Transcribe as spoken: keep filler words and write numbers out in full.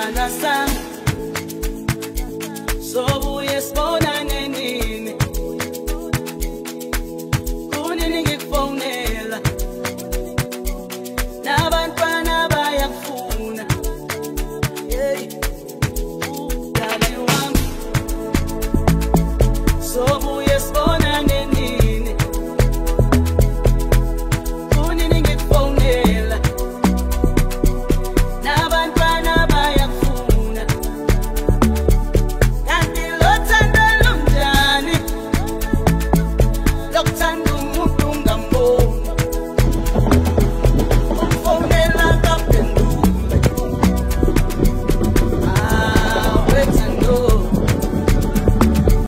sithandwa sami sobuye sibonane nini kunini ngikufonela nabantwana bayakufuna hey udade wami sobuye sibonane nini kunini ngikufonela nabantwana bayakufuna kanti lo thando lunjani lokuthanda